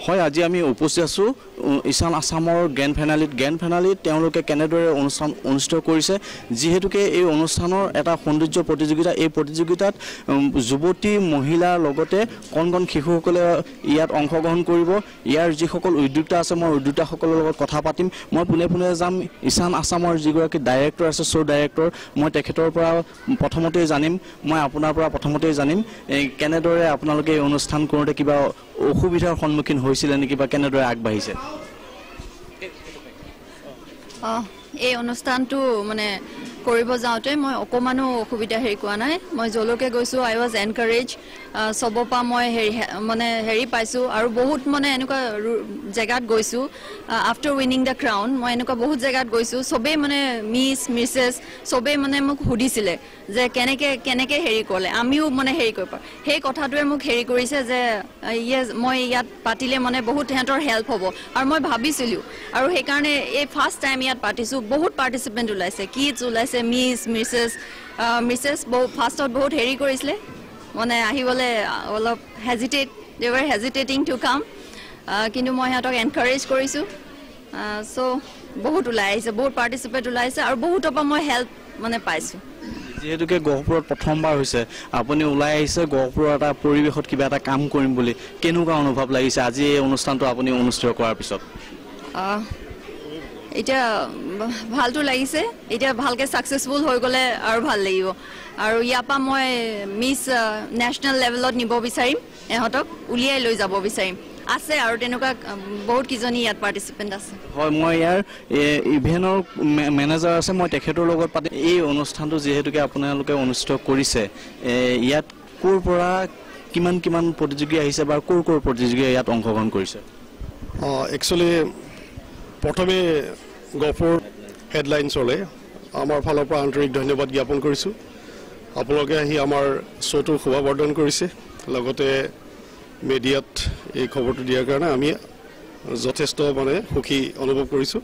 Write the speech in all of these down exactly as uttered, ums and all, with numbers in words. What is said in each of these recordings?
হয় আজি আমি উপস্থিত আছো ঈশান আসামৰ গ্ৰেণ্ড ফাইনালিত গ্ৰেণ্ড ফাইনালিত তেওঁলোকে কেনেদৰে অনুষ্ঠান অনুষ্ঠিত কৰিছে যিহেতুকে এই অনুষ্ঠানৰ এটা সৌন্দৰ্য প্ৰতিযোগিতা এই প্ৰতিযোগিতাত যুৱতী মহিলাৰ লগতে কণ কণ শিশুসকলে ইয়াত অংশগ্ৰহণ কৰিব ইয়াৰ যিসকল উদ্যোক্তা আছে মই উদ্যোক্তাসকলৰ লগত কথা পাতিম মই পুনে পুনে যাম ঈশান আসামৰ যিগৰাকী ডাইৰেক্টৰ আছে শ্ব' ডাইৰেক্টৰ মই তেখেতৰ পৰা প্ৰথমতে জানিম মই আপোনাৰ পৰা প্ৰথমতে জানিম কেনেদৰে আপোনালোকে এই অনুষ্ঠান কৰোঁতে কিবা অসুবিধাৰ সন্মুখীন হৈছিল নেকি বা কেনেদৰে আগবাঢ়িছে এই অনুষ্ঠানটো মানে কৰিব যাওঁতে মই অকমানো অসুবিধা হেৰি কোৱা নাই মই জলকে গৈছো আই ৱাজ এনকাৰেজ সবপা মই হেৰি মানে হেৰি পাইছো আৰু বহুত মানে এনেকুৱা জেগাত গৈছো আফটাৰ উইনিং দ্য ক্ৰাউন মই এনেকুৱা বহুত জেগাত গৈছো সবে মানে মিছ মিছেছ সবে মানে মোক সুধিছিলে যে কেনেকে কেনেকে হেৰি কৰিলে আমিও মানে হেৰি কৰিব সেই কথাটোৱে মোক হেৰি কৰিছে যে ইয়ে মই ইয়াত পাতিলে মানে বহুত হেঁতৰ হেল্প হ'ব আৰু মই ভাবিছিলো আৰু সেইকাৰণে এই ফাৰ্ষ্ট টাইম ইয়াত পাতিছো বহুত পাৰ্টিচিপেণ্ট ওলাইছে কিডছ ওলাইছে মিছ মিছেছ মিছেছ বহুত ফাৰ্ষ্টত বহুত হেৰি কৰিছিলে মানে আহিবলৈ অলপ hesitate they were hesitating to come কিন্তু মই সিহঁতক এনকাৰেজ কৰিছোঁ চ' বহুত ওলাই আহিছে বহুত পাৰ্টিচিপেণ্ট ওলাইছে আৰু বহুতৰ পৰা মই হেল্প মানে পাইছোঁ যেহেতুকে গহপুৰত প্ৰথমবাৰ হৈছে আপুনি ওলাই আহিছে গহপুৰৰ এটা পৰিৱেশত কিবা এটা কাম কৰিম বুলি কেনেকুৱা অনুভৱ লাগিছে আজি এই অনুষ্ঠানটো আপুনি অনুষ্ঠিত কৰাৰ পিছত এতিয়া ভালটো লাগিছে এতিয়া ভালকে সাকসেসফুল হৈ গলে আৰু ভাল লাগিব আৰু ইয়াপা মই মিস নেশনাল লেভেলত নিব বিচাৰিম এহতক উলিয়াই লৈ যাব বিচাৰিম আছে আৰু তেনেকুৱা বহুত কিজনী ইয়াত পাৰ্টিসিপেন্ট আছে হয় মই ইয়াৰ ইভেন্টৰ মেনেজাৰ আছে মই তেখেতৰ লগত পাতি এই অনুষ্ঠানটো যেহেতুকে আপোনালোকে অনুষ্ঠিত কৰিছে ইয়াত কোৰ পৰা কিমান কিমান প্ৰতিযোগী আহিছে বা কোৰ কোৰ প্ৰতিযোগী ইয়াত অংশগ্ৰহণ কৰিছে একচুয়ালি প্ৰথমে গহপুৰ হেডলাইনছলে আমাৰ ফালৰ পৰা আন্তৰিক ধন্যবাদ জ্ঞাপন কৰিছোঁ আপোনালোকে আহি আমাৰ শ্ব'টো শোভাবৰ্ধন কৰিছে লগতে মিডিয়াত এই খবৰটো দিয়াৰ কাৰণে আমি যথেষ্ট মানে সুখী অনুভৱ কৰিছোঁ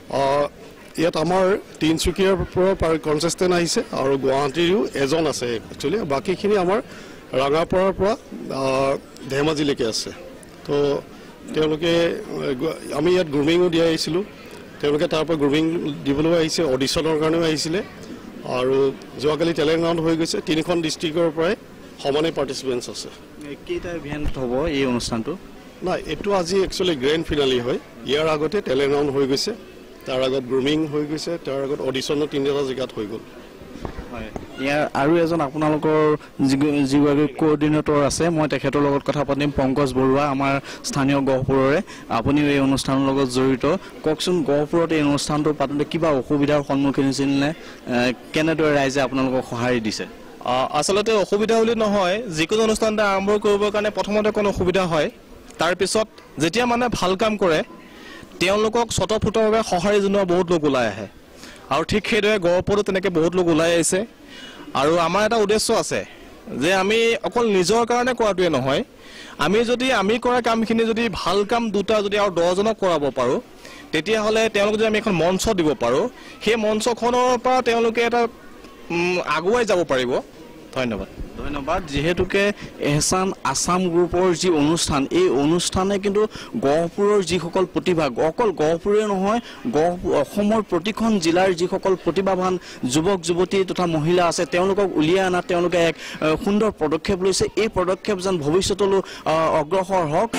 ইয়াত আমাৰ তিনচুকীয়াৰ পৰা কনটেষ্টেণ্ট আহিছে আৰু গুৱাহাটীৰো এজন আছে একচুৱেলি বাকীখিনি আমাৰ ৰাঙাপাৰাৰ পৰা ধেমাজিলৈকে আছে তো তেওঁলোকে আমি ইয়াত গ্ৰুমিঙো দিয়া আহিছিলোঁ তেওঁলোকে তাৰ পৰা গ্ৰুমিং দিবলৈ আহিছে অডিশ্যনৰ কাৰণেও আহিছিলে আৰু যোৱাকালি টেলেণ্ট ৰাউণ্ড হৈ গৈছে তিনিখন ডিষ্ট্ৰিক্টৰ পৰাই সমানে পাৰ্টিচিপেণ্টছ আছে কেইটা ইভেণ্ট হ'ব এই অনুষ্ঠানটো নাই এইটো আজি একচুৱেলি গ্ৰেণ্ড ফিনালি হয় ইয়াৰ আগতে টেলেণ্ট ৰাউণ্ড হৈ গৈছে তাৰ আগত গ্ৰুমিং হৈ গৈছে তাৰ আগত অডিশ্যনো তিনিটা জেগাত হৈ গ'ল হয় ইয়াৰ আৰু এজন আপোনালোকৰ যিগৰাকী কোঅৰ্ডিনেটৰ আছে মই তেখেতৰ লগত কথা পাতিম পংকজ বৰুৱা আমাৰ স্থানীয় গহপুৰৰে আপুনিও এই অনুষ্ঠানৰ লগত জড়িত কওকচোন গহপুৰত এই অনুষ্ঠানটো পাতোঁতে কিবা অসুবিধাৰ সন্মুখীন হৈছিল নে কেনেদৰে ৰাইজে আপোনালোকক সঁহাৰি দিছে আসলতে অসুবিধা বুলি নহয় যিকোনো অনুষ্ঠান এটা আৰম্ভ কৰিবৰ কাৰণে প্ৰথমতে কোনো অসুবিধা হয় তাৰপিছত যেতিয়া মানে ভাল কাম কৰে তেওঁলোকক স্বতঃস্ফূৰ্তভাৱে সঁহাৰি জনোৱা বহুত লোক ওলাই আহে আৰু ঠিক সেইদৰে গহপুৰতো তেনেকৈ বহুত লোক ওলাই আহিছে আৰু আমাৰ এটা উদ্দেশ্য আছে যে আমি অকল নিজৰ কাৰণে কৰাটোৱে নহয় আমি যদি আমি কৰা কামখিনি যদি ভাল কাম দুটা যদি আৰু দহজনক কৰাব পাৰোঁ তেতিয়াহ'লে তেওঁলোকে যদি আমি এখন মঞ্চ দিব পাৰোঁ সেই মঞ্চখনৰ পৰা তেওঁলোকে এটা আগুৱাই যাব পাৰিব ধন্যবাদ ধন্যবাদ যেহেতুকে এহছান আসাম গ্ৰুপৰ যি অনুষ্ঠান এই অনুষ্ঠানে কিন্তু গহপুৰৰ যিসকল প্ৰতিভা অকল গহপুৰে নহয় গহপুৰ অসমৰ প্ৰতিখন জিলাৰ যিসকল প্ৰতিভাৱান যুৱক যুৱতী তথা মহিলা আছে তেওঁলোকক উলিয়াই অনা তেওঁলোকে এক সুন্দৰ পদক্ষেপ লৈছে এই পদক্ষেপ যেন ভৱিষ্যতলৈ অগ্ৰসৰ হওক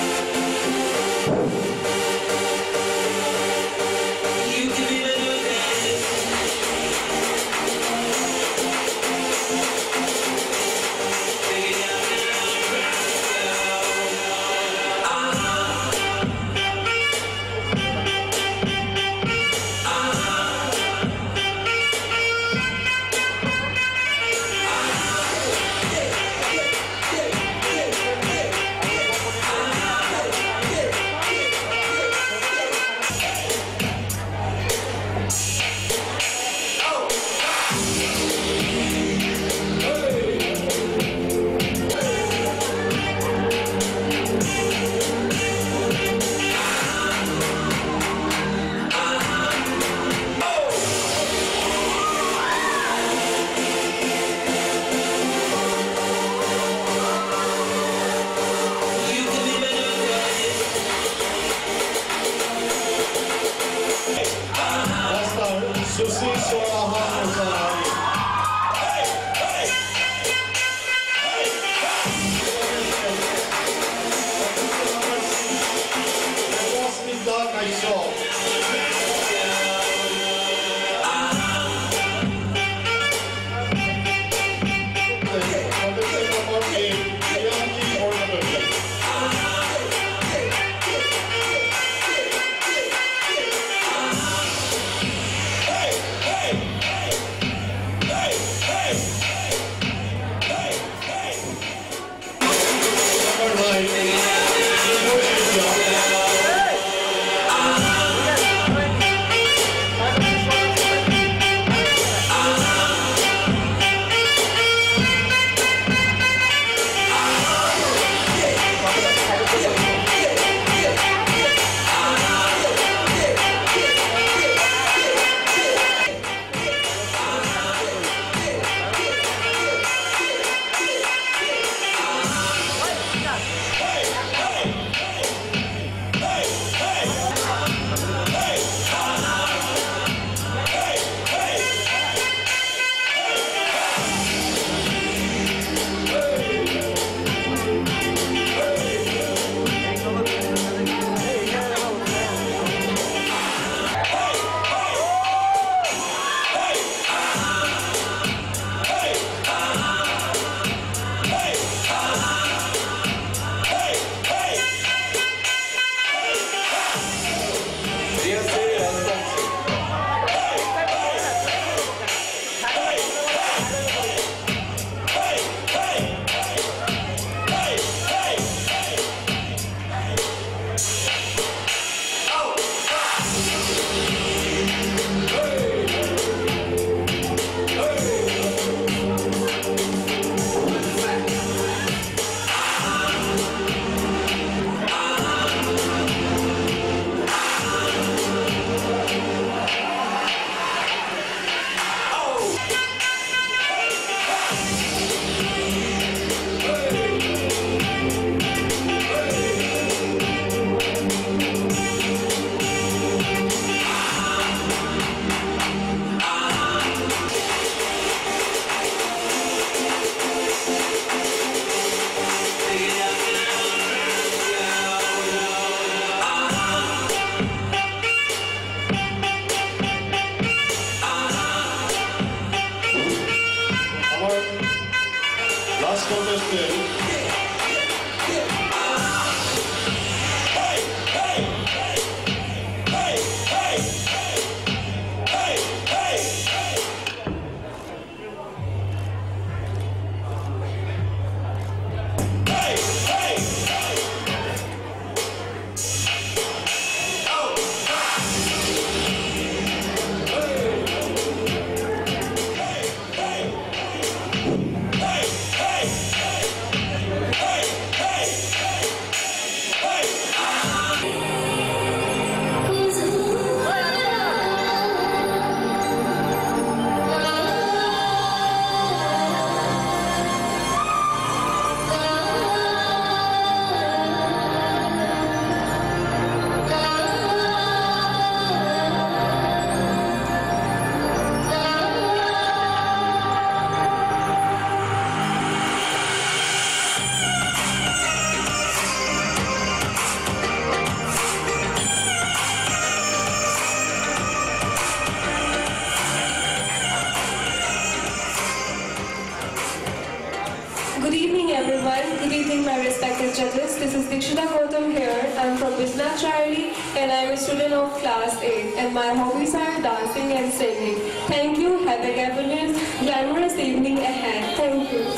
Good evening, everyone. Good evening, my respected judges. This is Dikshita Gautam here. I'm from Bishnachari and I'm a student of class eight. And my hobbies are dancing and singing. Thank you. Have a glamorous, glamorous evening ahead. Thank you.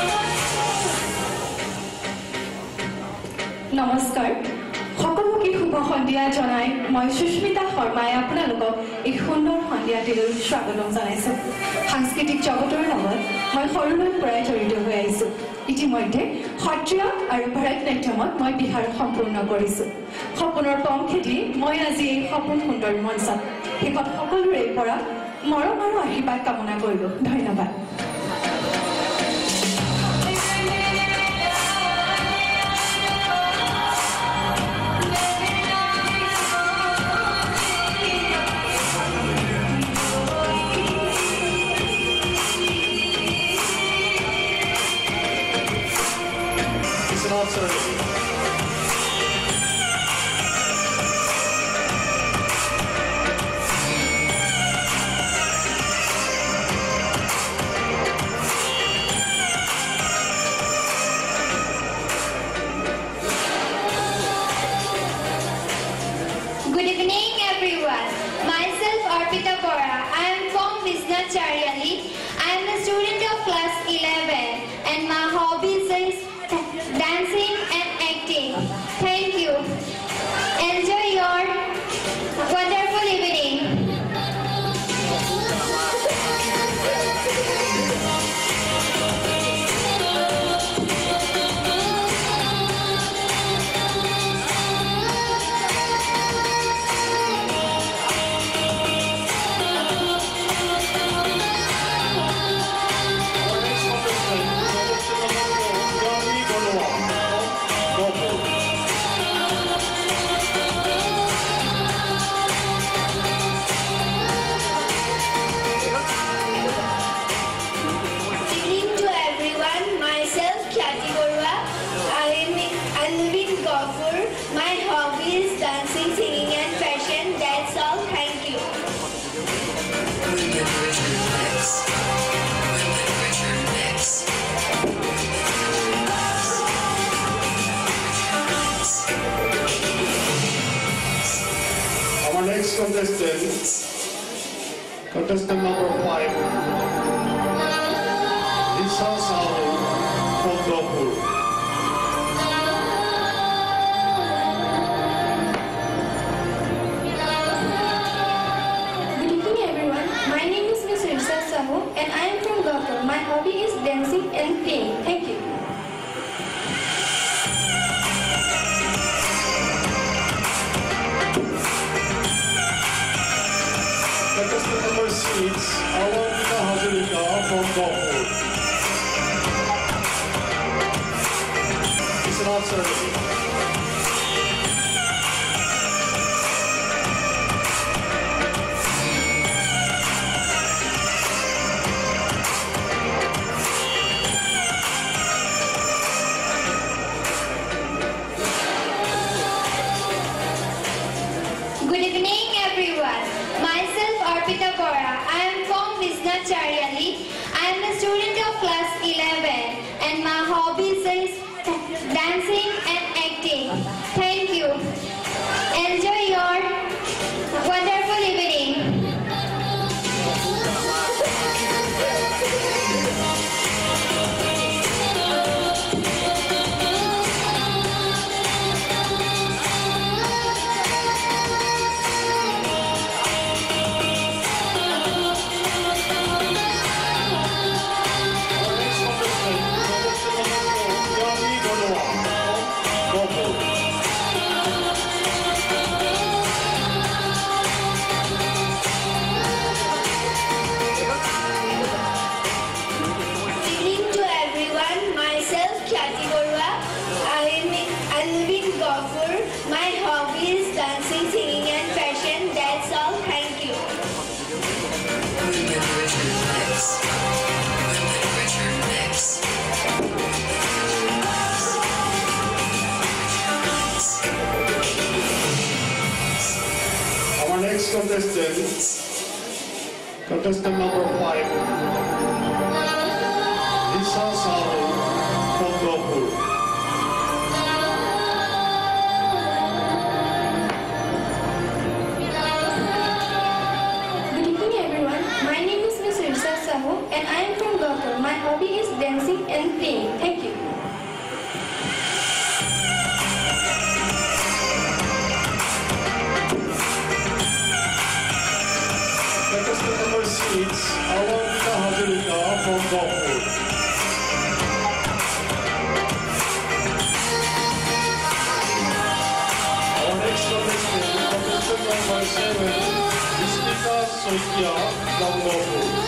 নমস্কাৰ সকলো কি শুভ সন্ধিয়া জনাই মই সুস্মিতা শৰ্মাই আপোনালোকক এই সুন্দৰ সন্ধিয়াটিলৈ স্বাগতম জনাইছোঁ। সাংস্কৃতিক জগতৰ লগত মই সৰুলৈ পৰাই জড়িত হৈ আহিছোঁ। ইতিমধ্যে সত্ৰীয়া আৰু ভাৰতনাট্যমত মই বিহাৰ সম্পূৰ্ণ কৰিছোঁ। সপোনৰ পম খেদি মই আজি এই সপোন সুন্দৰ মঞ্চত শেষত সকলোৰে পৰা মৰম আৰু আশীৰ্বাদ কামনা কৰিলোঁ। ধন্যবাদ। Good evening, everyone. Myself, Arpita Bora. I am from Visnath Charyali. I am a student of class eleven, and my hobbies is dancing and acting. Thank you. Enjoy your wonderful evening. Next contestant, contestant number five, Lisa Salu from Gopur. Good evening, everyone. My name is Miss Lisa Sahu, and I am from Gopur. My hobby is dancing and playing. Thank you. Contestant number six, Awantika Hazarika from Gopur. Listen up, sir. Good evening, everyone. Myself, Arpita Bora. I am from Visnath Charyali. I am a student of class eleven, and my hobbies is dancing and acting. Thank you. Enjoy your wonderful evening. Next contestant, contestant number five, Lisa Salu from Gopur. Good evening, everyone. My name is Miss Lisa Sahu, and I am from Gopur. My hobby is dancing and playing. Thank you. eleven, Smita Soikia from Gopur.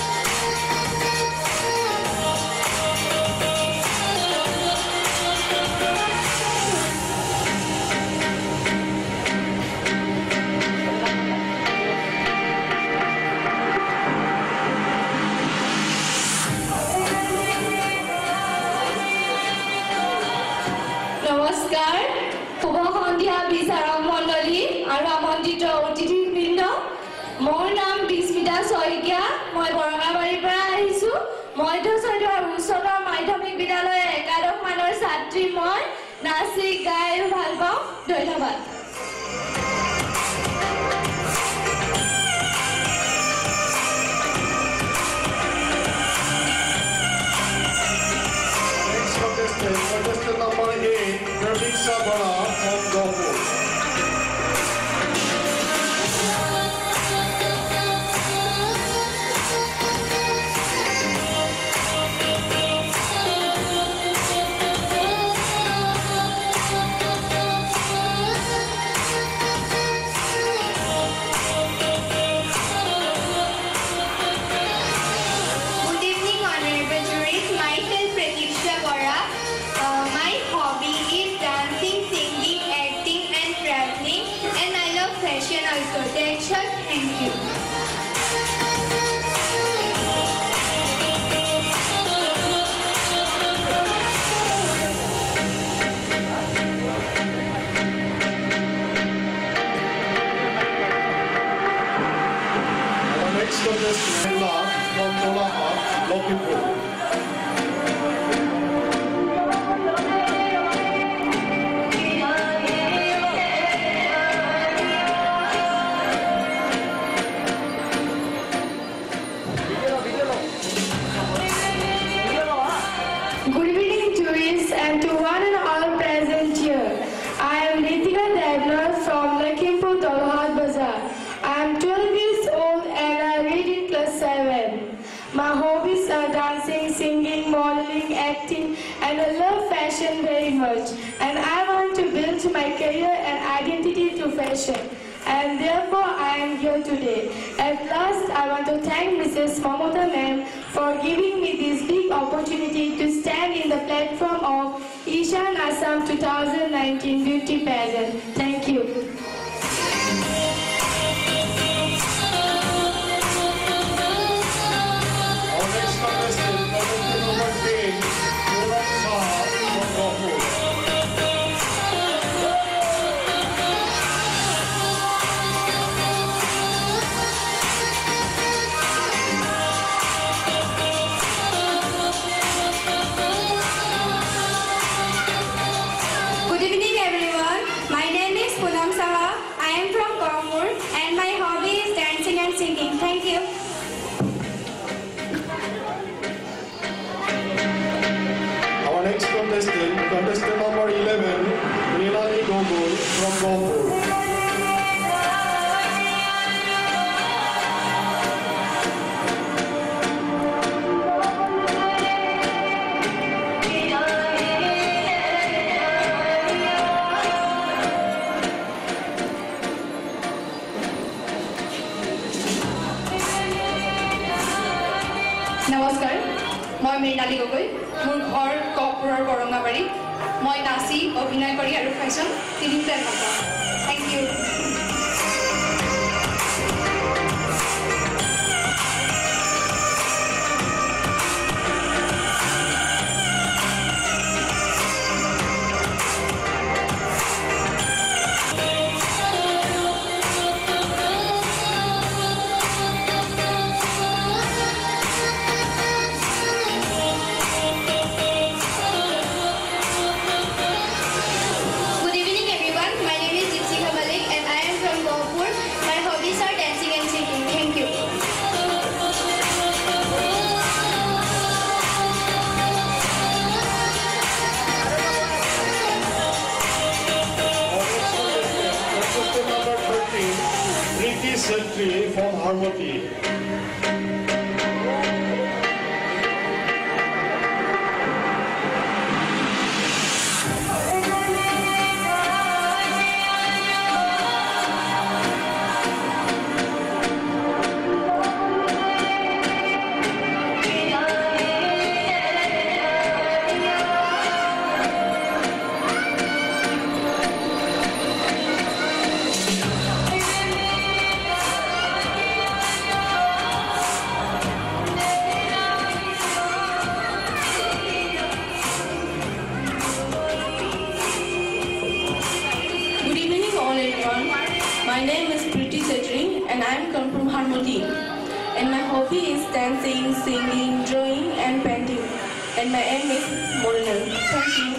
নমস্কাৰ শুভ সন্ধিয়া বিচাৰক মণ্ডলী আৰু আমন্ত্ৰিত অতিথিবৃন্দ মোৰ নাম বিস্মিতা শইকীয়া মই বৰঙাবাৰীৰ পৰা আহিছো মধ্যচৈধৰ উচ্চতৰ মাধ্যমিক বিদ্যালয়ৰ একাদশ মানৰ ছাত্ৰী মই নাচি গাই ভাল পাওঁ ধন্যবাদ Contestant number eight, Praviksha Bora from Gopur. Thank you. Our next contestant from Tolaha, Lokipur. And I love fashion very much, and I want to build my career and identity to fashion, and therefore I am here today. At last, I want to thank Missus Mamata ma'am for giving me this big opportunity to stand in the platform of Ishan Assam twenty nineteen Beauty Pageant. Thank you. Our next contestant, contestant number ten, Puran Saha from Gopur. Good evening, everyone. My name is Punam Saha. I am from Gopur, and my hobby is dancing and singing. Thank you. Our next contestant, contestant number eleven, Nilani Gogol from Gopur. নমস্কাৰ মই মৃণালী গগৈ মোৰ ঘৰ গহপুৰৰ বৰঙাবাৰী মই নাচি অভিনয় কৰি আৰু ফেশ্বন তিনিটাই ভাল পাওঁ thank you Secretary from Harmony. My name is Preeti Chetri and I am come from Harmony. And my hobby is dancing, singing, drawing and painting. And my aim is modeling. Thank you.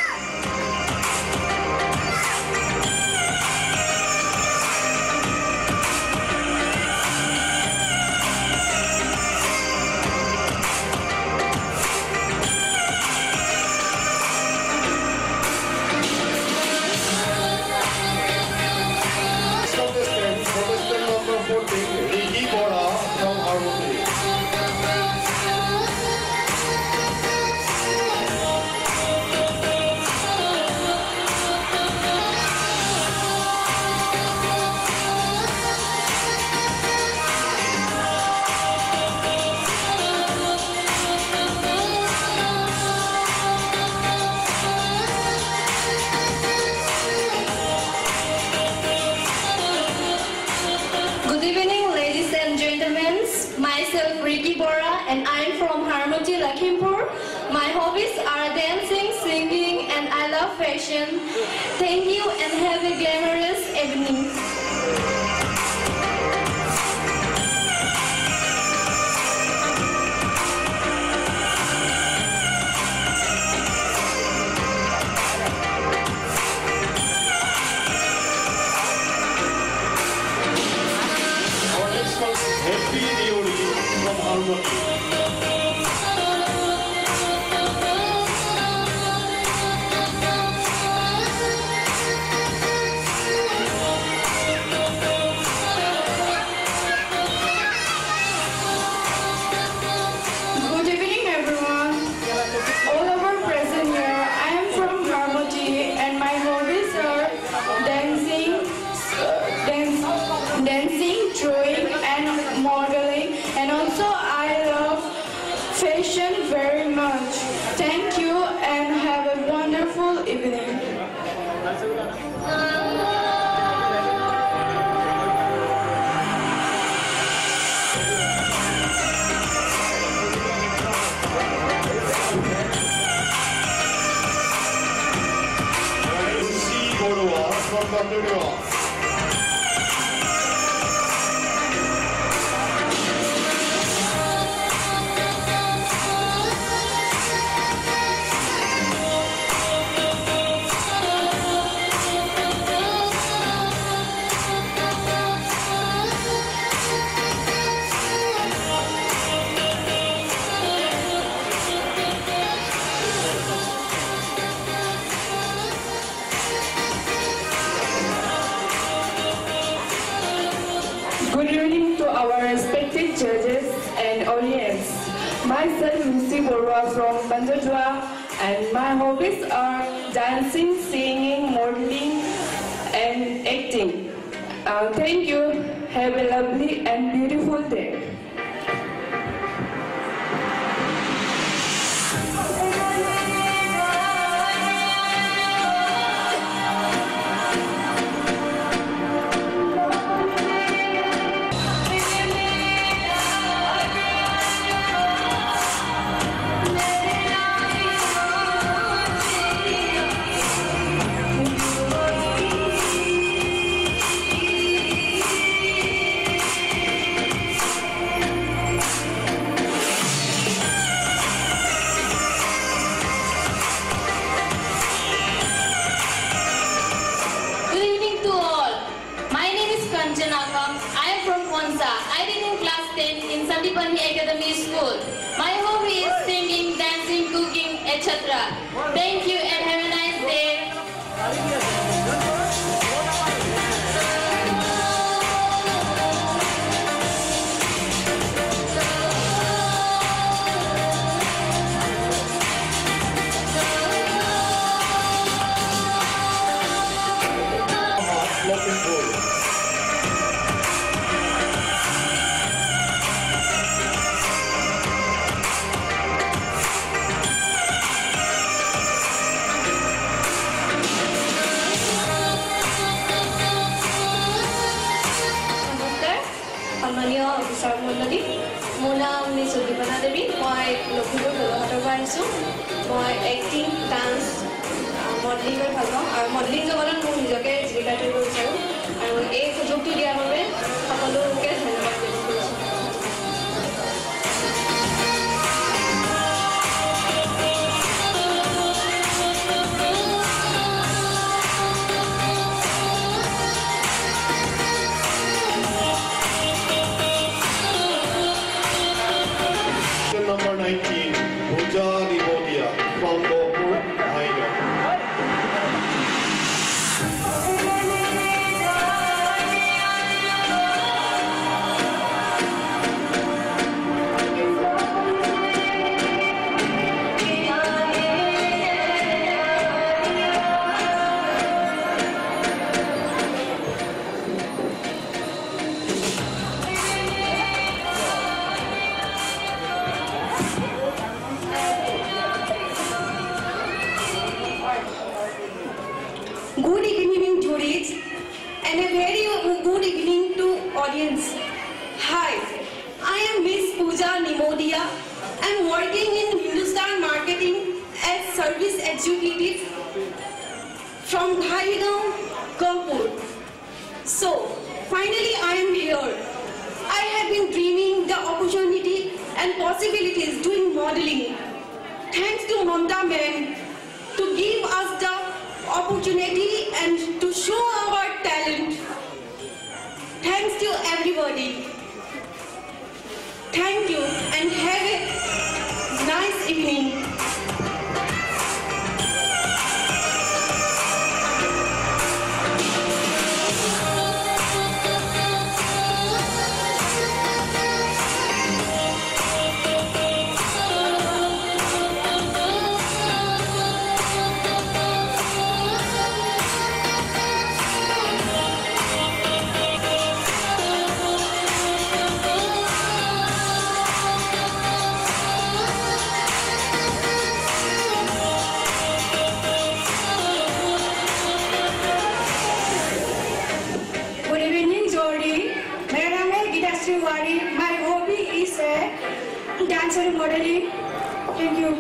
Myself Ricky Bora and I am from Harmony, Lakhimpur. My hobbies are dancing, singing and I love fashion. Thank you and have a glamorous evening. Very much. Thank you and have a wonderful evening. Good evening to our respected judges and audience. Myself Lucy Borwa from Banjajwa and my hobbies are dancing, singing, modeling and acting. Uh, thank you. Have a lovely and beautiful day. I did in class ten in Sandipani Academy School. My hobby is singing, dancing, cooking, et cetera. Thank you and have a nice day. মোৰ নাম সুদীপনা দেৱী মই লখিমপুৰ গোলাঘাটৰ পৰা আহিছোঁ মই acting dance modelling কৰি ভাল পাওঁ আৰু মডেলিং জগতত মোৰ নিজকে জীৱিকা কৰিব বিচাৰোঁ আৰু আৰু এই সুযোগটো দিয়াৰ বাবে সকলোকে ধন্যবাদ জ্ঞাপন কৰিছোঁ। Number nineteen, Pooja Nivodia from Gopur, Haida. Good evening, juries, and a very good evening to audience. Hi, I am Miss Pooja Nimodia. I am working in Hindustan Marketing as Service Executive from Ghaigaon, Kanpur. So, finally I am here. I have been dreaming the opportunity and possibilities doing modeling. Thanks to Mamta ma'am to give us the opportunity and to show our talent. Thanks to everybody. Thank you and have a nice evening. My hobby is uh, dance and modeling. Thank you.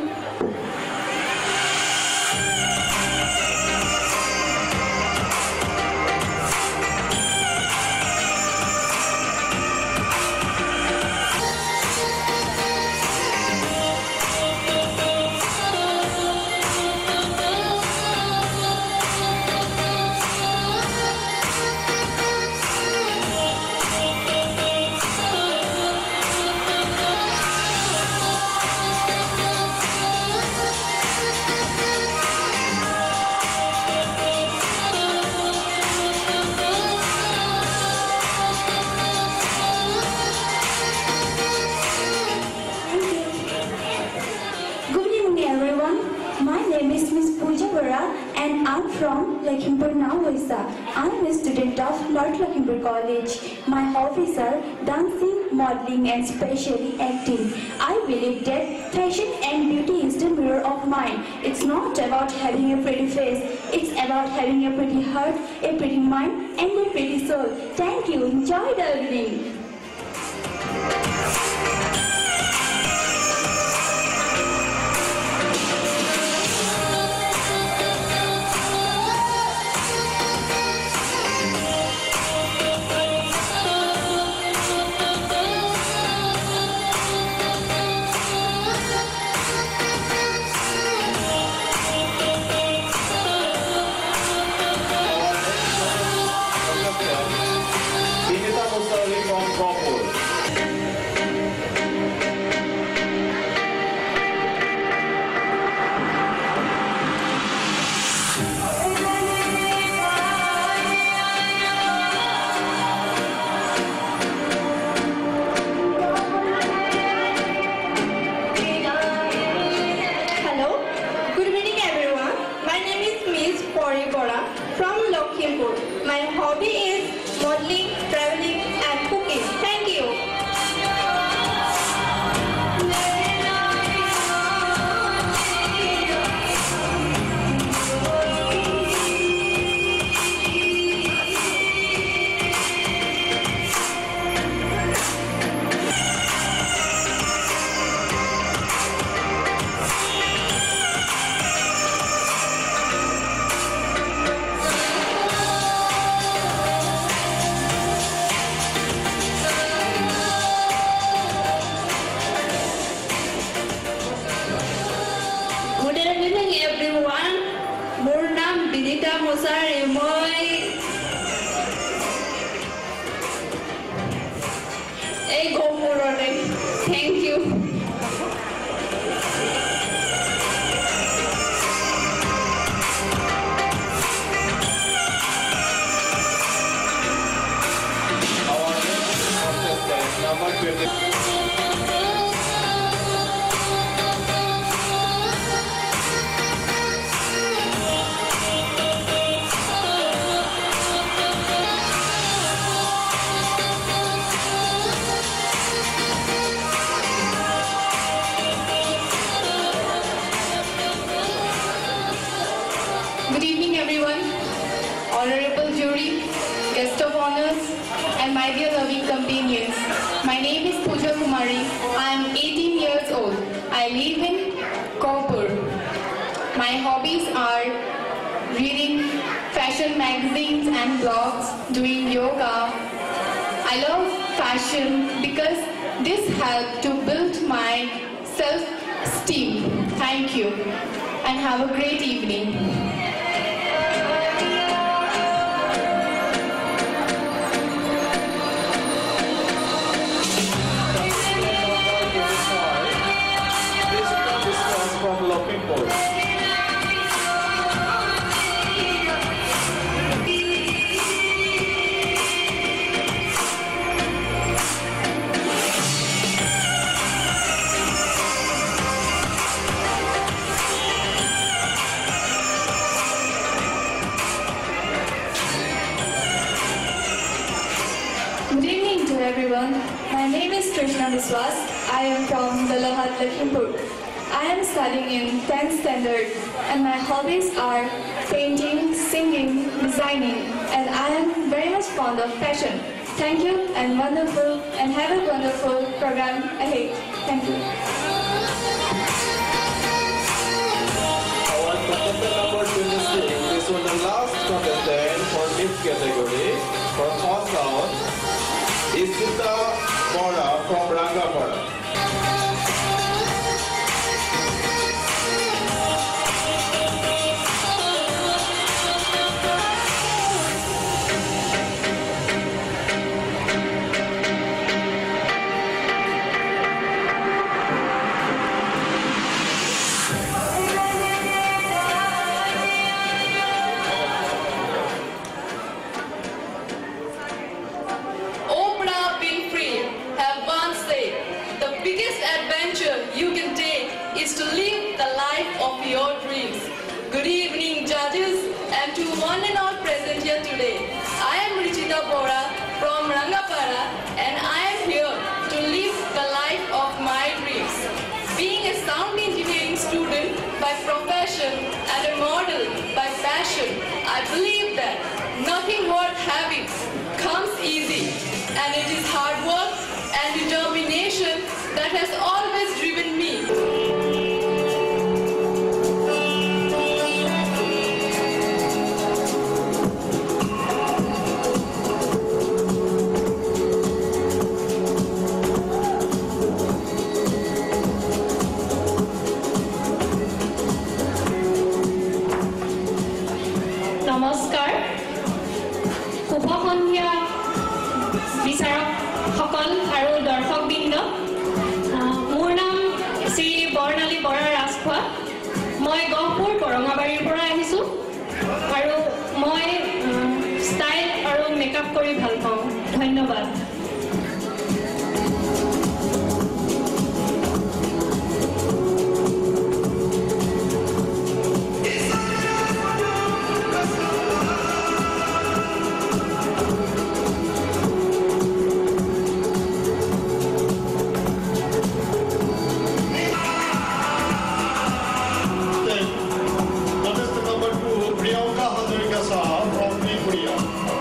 And I'm from Lakhimpur Nawisa. I'm a student of North Lakhimpur College. My hobbies are dancing, modeling and especially acting. I believe that fashion and beauty is the mirror of mind. It's not about having a pretty face. It's about having a pretty heart, a pretty mind and a pretty soul. Thank you. Enjoy the evening. My hobby is modeling, traveling and cooking. Thank you. Good evening, everyone. Honorable jury, guest of honors, and my dear loving companions. My name is Pooja Kumari. I am eighteen years old. I live in Kaupur. My hobbies are reading fashion magazines and blogs, doing yoga. I love fashion because this helped to build my self-esteem. Thank you, and have a great evening. Good evening to everyone. My name is Krishna Biswas. I am from Dalahat, Lakhimpur. I am studying in tenth standard and my hobbies are painting, singing, designing, and I am very much fond of fashion. Thank you and wonderful and have a wonderful program ahead. Thank you. Our contestant number twenty-six, this was the last contestant for this category. For first round, is Sita Bora from Rangapara. Oprah Winfrey have once said, the biggest adventure you can take is to live the life of your dreams. Good evening, judges, and to one and all present here today. I am Richita Bora from Rangapara, and I am here to live the life of my dreams. Being a sound engineering student by profession and a model by passion, I believe that nothing worth having comes easy, and it is hard work and determination that has always driven me. নমস্কাৰ শুভ সন্ধিয়া বিচাৰক সকল আৰু দৰ্শকবৃন্দ মোৰ নাম শ্ৰী বৰ্ণালী বৰা ৰাজখোৱা মই গহপুৰ বৰঙাবাৰীৰ পৰা আহিছোঁ আৰু মই ষ্টাইল আৰু মেকআপ কৰি ভাল পাওঁ ধন্যবাদ Contestant number two, Priyanka Hazarika Saha from Tripura.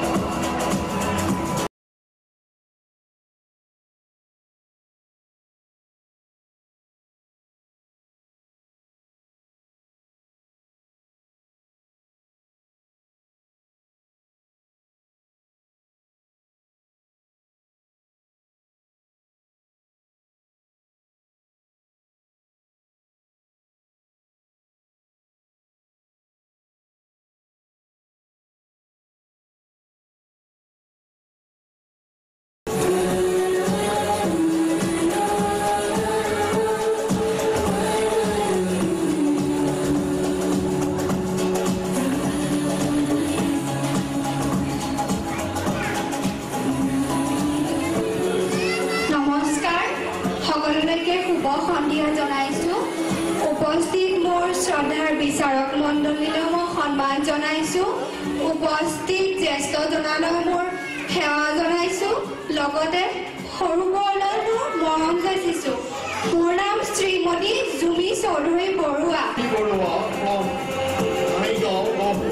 বিচাৰক মণ্ডলীলৈ মই সন্মান জনাইছোঁ উপস্থিত জ্যেষ্ঠ জনালসমূহ সেৱা জনাইছোঁ লগতে সৰু বৰলৈ মোৰ মৰম যাচিছোঁ মোৰ নাম শ্ৰীমতী জুমি Choudhury Baruah Borough from Haigaon,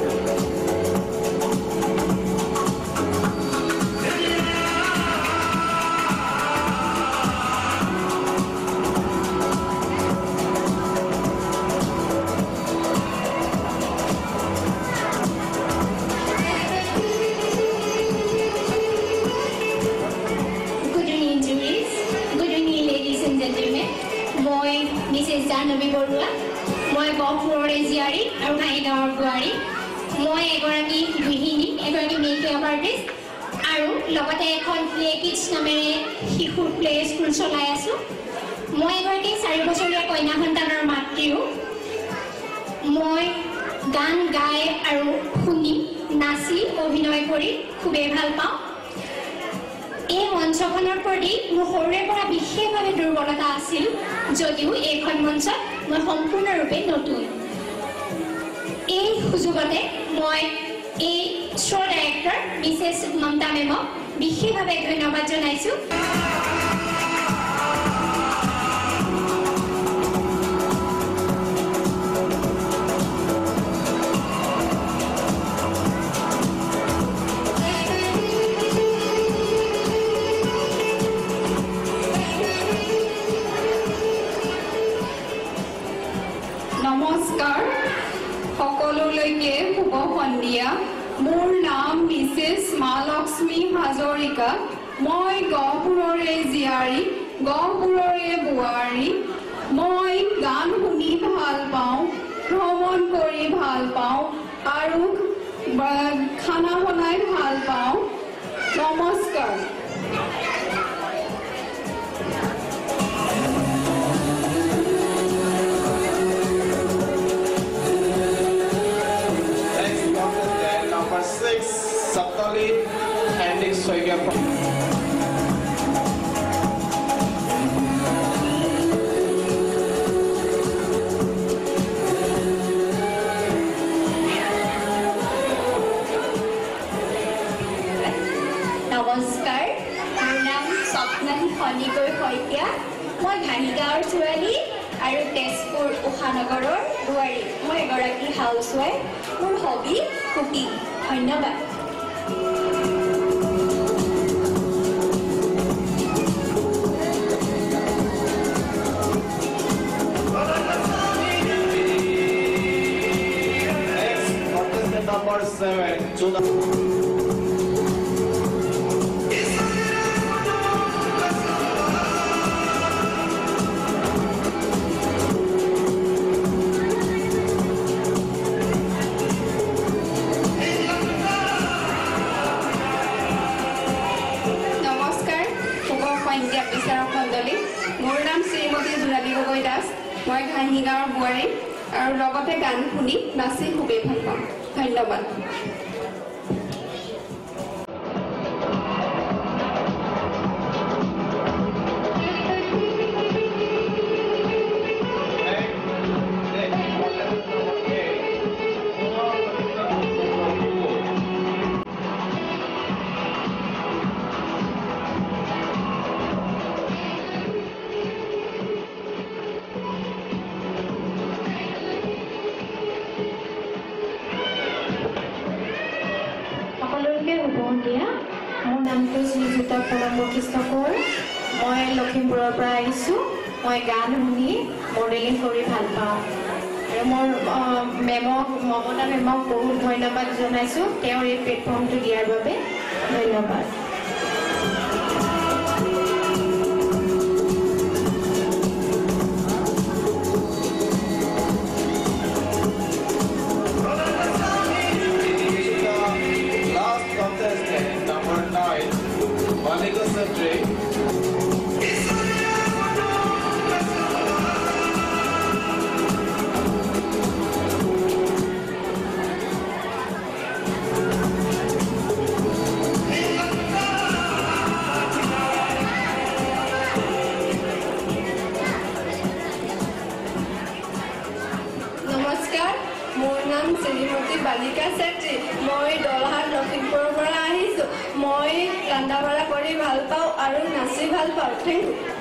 বোৱাৰী মই এগৰাকী গৃহিণী এগৰাকী মেকআপ আৰ্টিষ্ট আৰু লগতে এখন প্লে কিডছ নামেৰে শিশুৰ প্লে স্কুল চলাই আছোঁ মই এগৰাকী চাৰি বছৰীয়া কন্যা সন্তানৰ মাতৃও মই গান গাই আৰু শুনি নাচি অভিনয় কৰি খুবেই ভাল পাওঁ এই মঞ্চখনৰ প্ৰতি মোৰ সৰুৰে পৰা বিশেষভাৱে দুৰ্বলতা আছিল যদিও এইখন মঞ্চত মই সম্পূৰ্ণৰূপে নতুন এই সুযোগতে মই এই শ্ব' ডাইৰেক্টৰ মিছেছ মমতা মেমক বিশেষভাৱে ধন্যবাদ জনাইছোঁ নমস্কাৰ সকলোলৈকে শুভ সন্ধিয়া মোৰ নাম মিছেছ মালক্ষ্মী হাজৰিকা মই গহপুৰৰে জীয়াৰী গহপুৰৰে বোৱাৰী মই গান শুনি ভাল পাওঁ ভ্ৰমণ কৰি ভাল পাওঁ আৰু খানা বনাই ভাল পাওঁ নমস্কাৰ Six, Saptali, Hendrik Soiga. নমস্কাৰ মোৰ নাম স্বপ্নালী খনিকৈ শইকীয়া মই ঘাঁহিগাঁৱৰ ছোৱালী আৰু তেজপুৰ উষানগৰৰ বোৱাৰী মই এগৰাকী হাউচৱাইফ মোৰ হবি কুকিং ধন্যবাদ Number seven, মোৰ নাম শ্ৰীমতী জোনালী গগৈ দাস মই ঘাঁহিগাঁৱৰ বোৱাৰী আৰু লগতে গান শুনি নাচি খুবেই ভাল পাওঁ ধন্যবাদ মোৰ নামটো শ্ৰীযুতা প্ৰণৱ বশিষ্ঠ কোঁৱৰ মই লখিমপুৰৰ পৰা আহিছোঁ মই গান শুনি মডেলিং কৰি ভাল পাওঁ আৰু মোৰ মেমক মমতা মেমক বহুত ধন্যবাদ জনাইছোঁ তেওঁৰ এই প্লেটফৰ্মটো দিয়াৰ বাবে ধন্যবাদ বালিকা চেত্ৰী মই দলহাট লখিমপুৰৰ পৰা আহিছোঁ মই ৰন্ধা বঢ়া কৰি ভাল পাওঁ আৰু নাচি ভাল পাওঁ থেংক ইউ